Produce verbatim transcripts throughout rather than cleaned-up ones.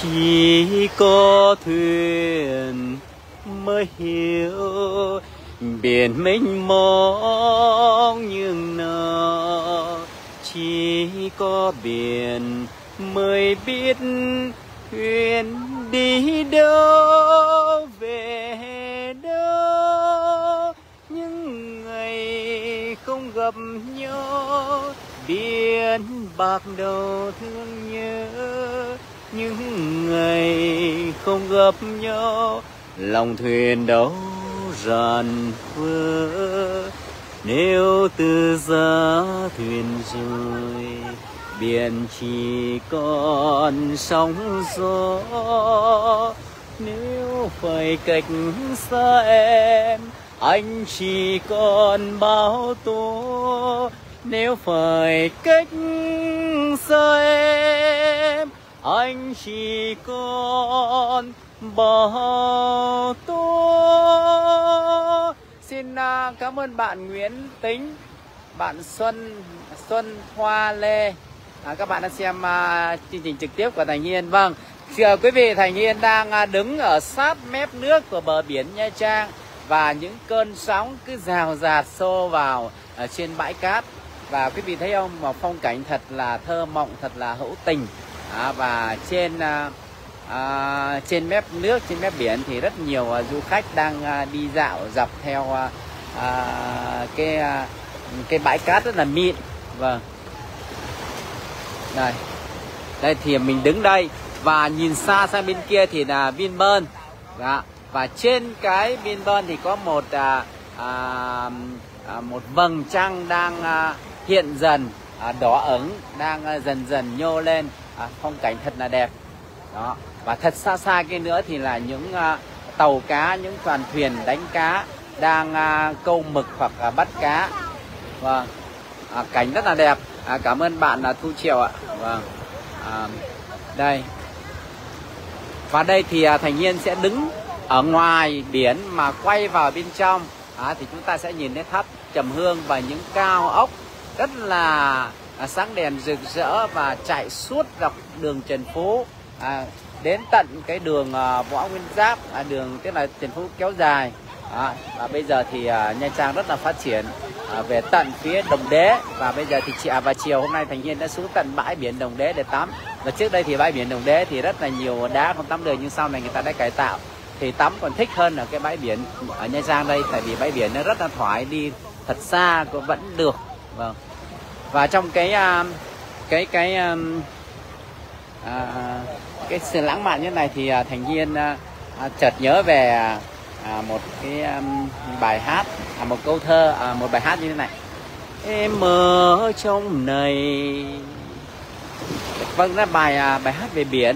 Chỉ có thuyền mới hiểu biển mênh mông nhưng nọ, chỉ có biển mới biết thuyền đi đâu về đâu. Những ngày không gặp nhau biển bạc đầu thương nhớ, những ngày không gặp nhau lòng thuyền đâu ràn vỡ. Nếu từ giá thuyền rồi biển chỉ còn sóng gió, nếu phải cách xa em anh chỉ còn bao tố. Nếu phải cách xa em anh chỉ còn bao tố. Xin uh, cảm ơn bạn Nguyễn Tính, bạn Xuân Xuân Hoa Lê. À, các bạn đã xem uh, chương trình trực tiếp của Thành Yên. Vâng, thưa quý vị, Thành Yên đang uh, đứng ở sát mép nước của bờ biển Nha Trang và những cơn sóng cứ rào rạt xô vào ở trên bãi cát. Và quý vị thấy không, mà phong cảnh thật là thơ mộng, thật là hữu tình. À, và trên uh, À, trên mép nước, trên mép biển thì rất nhiều uh, du khách đang uh, đi dạo dọc theo uh, uh, cái uh, cái bãi cát rất là mịn. Vâng, đây đây thì mình đứng đây và nhìn xa sang bên kia thì là Vinpearl. Đó. Và trên cái Vinpearl thì có một uh, uh, một vầng trăng đang uh, hiện dần uh, đỏ ửng, đang uh, dần dần nhô lên. uh, phong cảnh thật là đẹp. Đó. Và thật xa xa kia nữa thì là những uh, tàu cá, những đoàn thuyền đánh cá đang uh, câu mực hoặc uh, bắt cá. Vâng, uh, cảnh rất là đẹp. uh, Cảm ơn bạn uh, Thu Triều ạ. Vâng, uh, đây. Và đây thì uh, Thành Yên sẽ đứng ở ngoài biển mà quay vào bên trong. uh, Thì chúng ta sẽ nhìn thấy tháp Trầm Hương và những cao ốc rất là uh, sáng đèn rực rỡ và chạy suốt dọc đường Trần Phú. À, đến tận cái đường uh, Võ Nguyên Giáp, à, đường tức là Trần Phú kéo dài. À, và bây giờ thì uh, Nha Trang rất là phát triển uh, về tận phía Đồng Đế. Và bây giờ thì chị à, và chiều hôm nay Thành Yên đã xuống tận bãi biển Đồng Đế để tắm. Và trước đây thì bãi biển Đồng Đế thì rất là nhiều đá không tắm được, nhưng sau này người ta đã cải tạo thì tắm còn thích hơn ở cái bãi biển ở Nha Trang đây, tại vì bãi biển nó rất là thoải, đi thật xa cũng vẫn được. Vâng. Và trong cái uh, cái cái um, À, cái sự lãng mạn như này thì à, Thành Nhiên à, chợt nhớ về à, một cái um, bài hát, à, một câu thơ, à, một bài hát như thế này. Em ở trong này. Vâng, là bài à, bài hát về biển.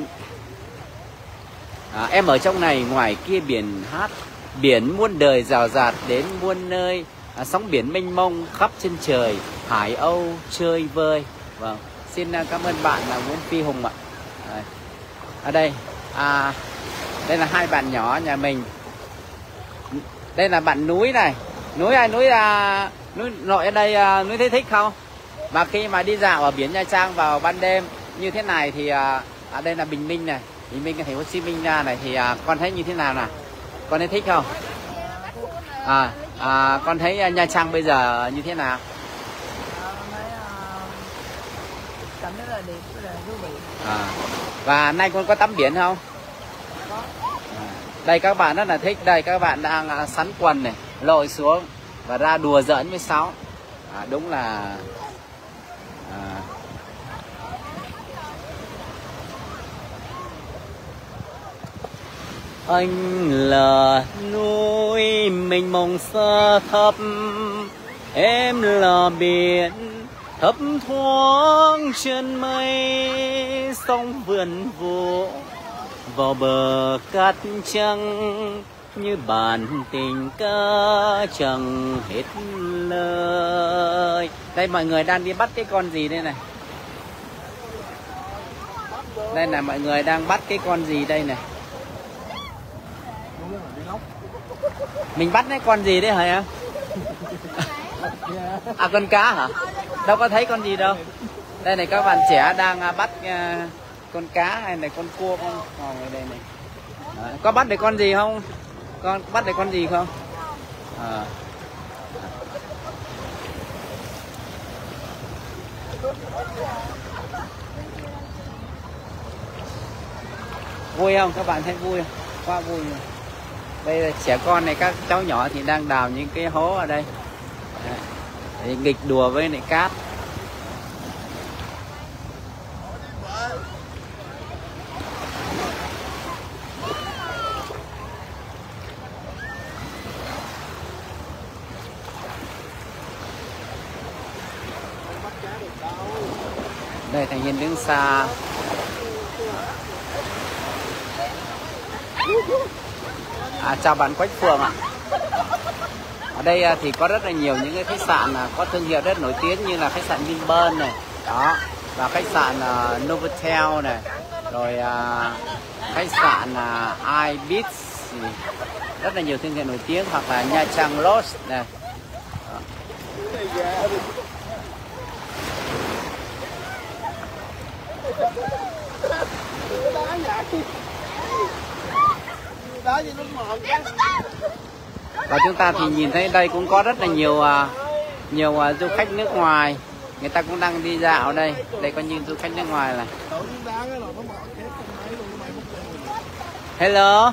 à, Em ở trong này, ngoài kia biển hát. Biển muôn đời rào rạt đến muôn nơi. à, Sóng biển mênh mông khắp chân trời, hải âu chơi vơi. Vâng, xin à, cảm ơn bạn là Nguyễn Phi Hùng ạ. Ở đây à, đây là hai bạn nhỏ nhà mình. Đây là bạn Núi này. Núi ai núi à, núi nội ở đây à, Núi thấy thích không? Và khi mà đi dạo ở biển Nha Trang vào ban đêm như thế này thì à, à, đây là Bình Minh này, Bình Minh ở thành phố Hồ Chí Minh ra này thì à, con thấy như thế nào nào? Con thấy thích không? À, à con thấy à, Nha Trang bây giờ như thế nào? Cảm thấy là đẹp, rất là thú vị. À, và nay con có tắm biển không? Có. À, đây các bạn rất là thích. Đây các bạn đang à, sắn quần này, lội xuống và ra đùa giỡn với sóng. À, đúng là à, anh là núi mênh mông xa thấp, em là biển thấp thoáng trên mây. Sóng vườn vụ vào bờ cát trắng, như bản tình ca chẳng hết lời. Đây mọi người đang đi bắt cái con gì đây này? Đây là mọi người đang bắt cái con gì đây này? Mình bắt cái con gì đấy hả em? À, con cá hả? Đâu có thấy con gì đâu. Đây này, các bạn trẻ đang bắt con cá hay là con cua không? Ở ngoài đây này. Đó. Có bắt được con gì không? Con có bắt được con gì không? À. Vui không? Các bạn thấy vui không? Quá vui rồi. Đây là trẻ con này, các cháu nhỏ thì đang đào những cái hố ở đây để nghịch đùa với lại cát. Đây Thành Hiên đứng xa. À, chào bạn Quách Phường ạ. Ở đây thì có rất là nhiều những cái khách sạn có thương hiệu rất nổi tiếng như là khách sạn Vinpearl này, đó, và khách sạn uh, Novotel này, rồi uh, khách sạn uh, Ibis, rất là nhiều thương hiệu nổi tiếng, hoặc là Nha Trang Lodge này. Đó. Và chúng ta thì nhìn thấy đây cũng có rất là nhiều nhiều du khách nước ngoài, người ta cũng đang đi dạo đây. Đây có những du khách nước ngoài này. Hello.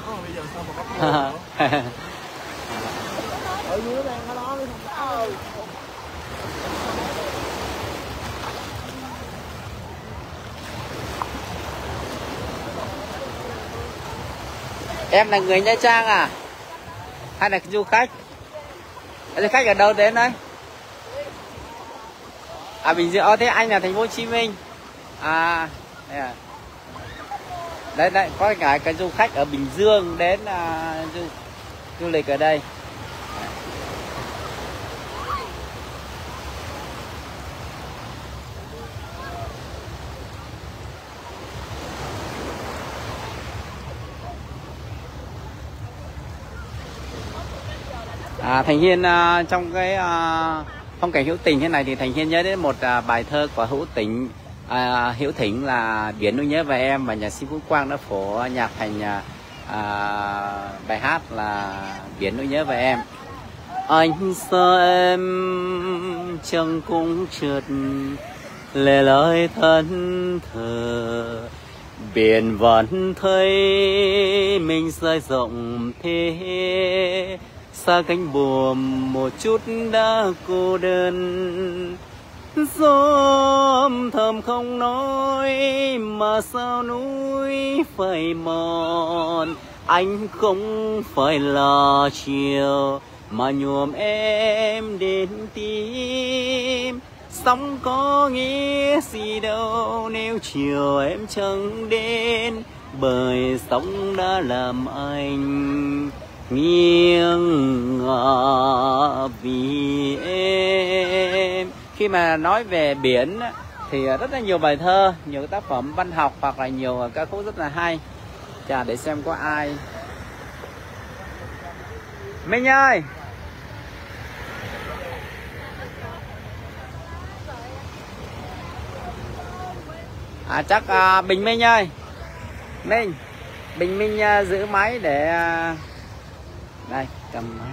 Em là người Nha Trang à? Hay là du khách? Du khách ở đâu đến đấy? À, Bình Dương. Ờ, thế anh là thành phố Hồ Chí Minh. À, đây à. Đấy, đấy, có cả cái du khách ở Bình Dương đến uh, du, du lịch ở đây. À, Thành Hiên uh, trong cái uh, phong cảnh hữu tình thế này thì Thành Hiên nhớ đến một uh, bài thơ của Hữu Tĩnh, uh, Hữu Thỉnh là Biển Nỗi Nhớ Về Em, và nhạc sĩ Vũ Quang đã phổ nhạc thành uh, bài hát là Biển Nỗi Nhớ Về Em. Anh xa em chẳng cũng trượt lẻ loi thân thờ, biển vẫn thấy mình dài rộng thế, xa cánh buồm một chút đã cô đơn. Gió thầm không nói mà sao núi phai mòn, anh không phải là chiều mà nhuộm em đến tim. Sóng có nghĩa gì đâu nếu chiều em chẳng đến, bởi sóng đã làm anh nghiêng ngả vì em. Khi mà nói về biển thì rất là nhiều bài thơ, nhiều tác phẩm văn học hoặc là nhiều ca khúc rất là hay. Chà, để xem có ai. Minh ơi, à, chắc à, Bình Minh ơi, Minh, Bình Minh à, giữ máy để à, đây cầm máy.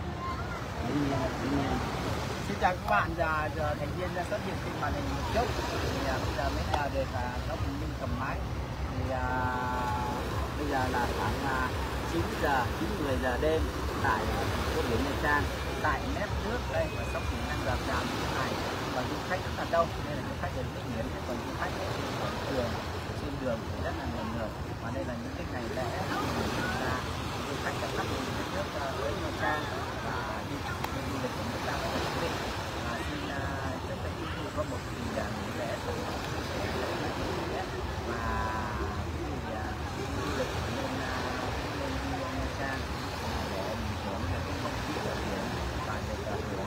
Xin chào các bạn, giờ, giờ Thành Viên đã xuất hiện trên màn hình một chút, thì à, bây giờ mới nhờ được à, các Bình Minh cầm máy. Thì à, bây giờ là khoảng à, chín giờ, chín mười giờ đêm tại thành phố biển Nha Trang, tại mép nước đây và sóng biển đang dập dàn như thế này, và du khách rất là đông, nên là du khách đến nước biển, còn du khách ở trên quảng trường, trên đường thì rất là nhiều người. Và đây là những cái ngày lễ là du khách đã khắp vùng đất nước tới Nha Trang và đi du lịch của chúng ta rất là thú vị. Và xin rất là yêu cầu có một kỳ nghỉ lễ và thì du lịch lên lên Nha Trang để mình hưởng được cái không khí ở biển và được hưởng được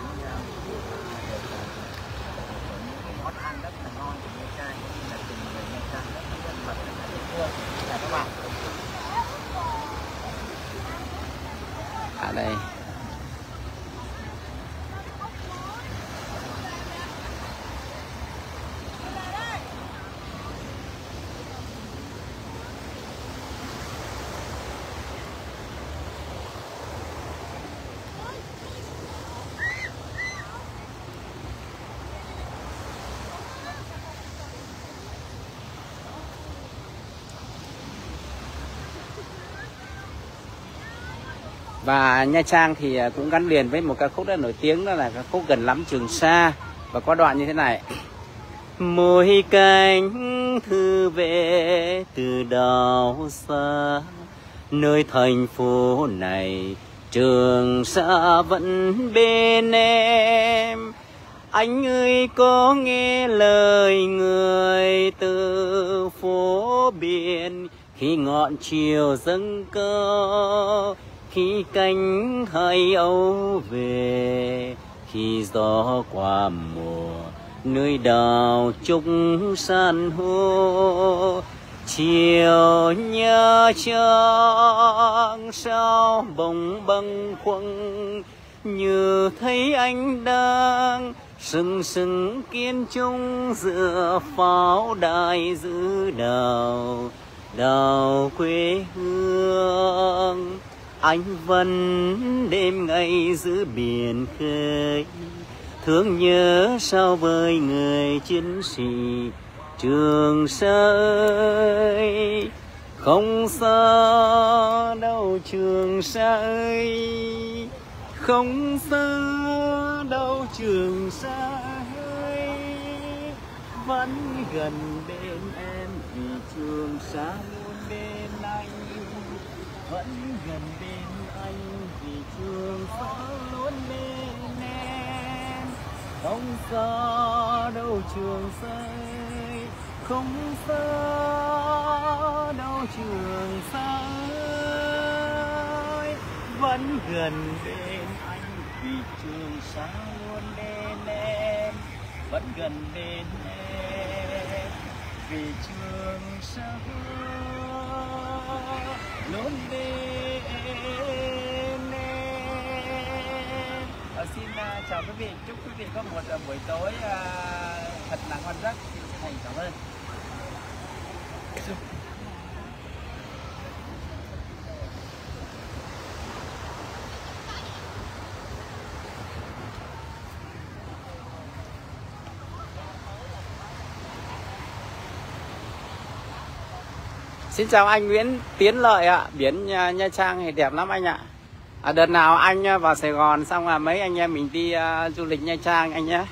những món ăn rất là ngon của Nha Trang, cũng như là tình người Nha Trang rất là thân mật, rất là dễ thương. Chào các bạn. À đây. Và Nha Trang thì cũng gắn liền với một ca khúc rất nổi tiếng, đó là ca khúc Gần Lắm Trường Sa. Và có đoạn như thế này: môi cánh thư về từ đảo xa, nơi thành phố này Trường Sa vẫn bên em. Anh ơi có nghe lời người từ phố biển, khi ngọn chiều dâng cao, khi cánh hai âu về, khi gió qua mùa nơi đảo trúc san hô. Chiều Nha Trang sao bồng bâng khuâng, như thấy anh đang sừng sừng kiên trung giữa pháo đài giữ đảo đảo quê hương. Anh vẫn đêm ngày giữa biển khơi, thương nhớ sao với người chiến sĩ Trường Sa ơi. Không xa đâu Trường Sa ơi, không xa đâu Trường Sa ơi, vẫn gần bên em vì Trường Sa luôn bên anh, vẫn gần bên anh vì Trường Sa luôn bên em. Không xa đâu Trường Sa ơi, không xa đâu Trường Sa ơi, vẫn gần bên anh vì Trường Sa luôn bên em, vẫn gần bên em vì Trường Sa luôn bên em. À, xin uh, chào quý vị, chúc quý vị có một uh, buổi tối uh, thật là ngon giấc. Xin chân thành cảm ơn. Xin chào anh Nguyễn Tiến Lợi ạ. Biển Nha, Nha Trang thì đẹp lắm anh ạ. À, đợt nào anh vào Sài Gòn xong là mấy anh em mình đi uh, du lịch Nha Trang anh nhé.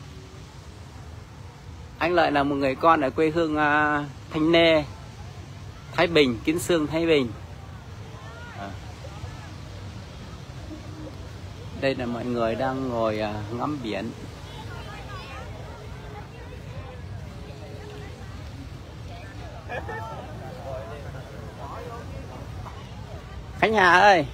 Anh Lợi là một người con ở quê hương uh, Thanh Nê, Thái Bình, Kiến Sương, Thái Bình. À. Đây là mọi người đang ngồi uh, ngắm biển. Khánh Hà ơi,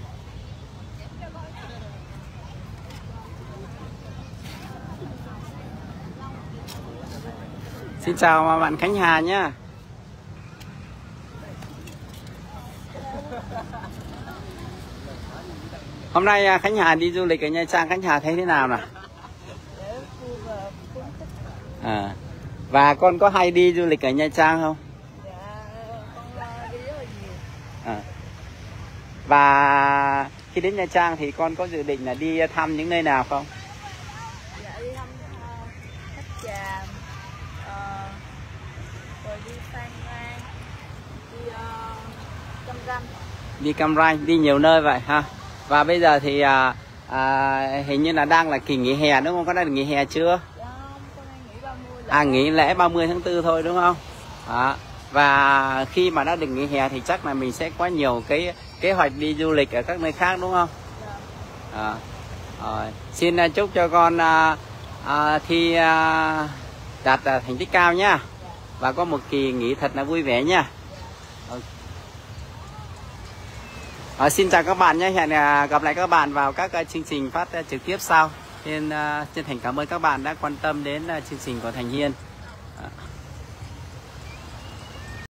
xin chào bạn Khánh Hà nhé. Hôm nay Khánh Hà đi du lịch ở Nha Trang, Khánh Hà thấy thế nào nào? À, và con có hay đi du lịch ở Nha Trang không? À. Và khi đến Nha Trang thì con có dự định là đi thăm những nơi nào không? Dạ đi thăm uh, Tháp Chàm, uh, rồi đi Phan Rang, đi uh, Cam Ranh. Đi Cam Ranh, đi nhiều nơi vậy ha. Và bây giờ thì à, à, hình như là đang là kỳ nghỉ hè đúng không? Có đang được nghỉ hè chưa? Dạ không, con đang nghỉ ba mươi. À, nghỉ lễ ba mươi tháng tư thôi đúng không? Đó. Và khi mà đã được nghỉ hè thì chắc là mình sẽ có nhiều cái kế hoạch đi du lịch ở các nơi khác đúng không? À, rồi. Xin chúc cho con à, à, thi à, đạt à, thành tích cao nhá, và có một kỳ nghỉ thật là vui vẻ nha. À, xin chào các bạn nhé, hẹn gặp lại các bạn vào các uh, chương trình phát uh, trực tiếp sau. Nên uh, chân thành cảm ơn các bạn đã quan tâm đến uh, chương trình của Thành Hiên. À.